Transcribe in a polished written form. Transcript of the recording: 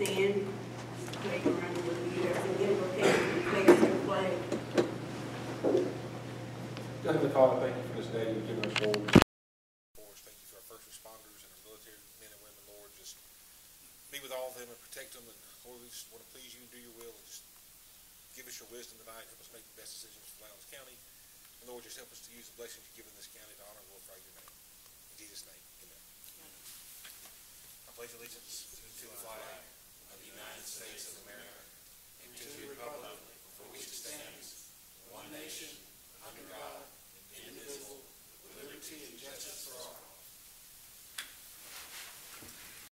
stand. Pray around the leader and invocation and place their flag. Heavenly Father, thank you for this day you've given us, Lord. Thank you for our first responders and our military men and women, Lord. Just be with all of them and protect them. And Lord, we just want to please you and do your will. And just give us your wisdom tonight. Help us make the best decisions for Lowndes County. And Lord, just help us to use the blessings you've given this county to honor and glorify your name. In Jesus' name, amen. I pledge allegiance to the flag of the United States of